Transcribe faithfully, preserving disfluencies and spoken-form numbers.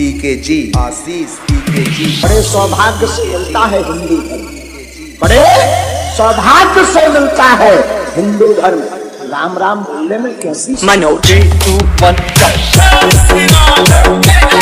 पीके जी, आशीष पीके जी। बड़े सौभाग्य से मिलता है हिंदू धर्म, बड़े सौभाग्य से मिलता है हिंदू धर्म। राम राम बोलने में कैसी Mano, three, two, one, go.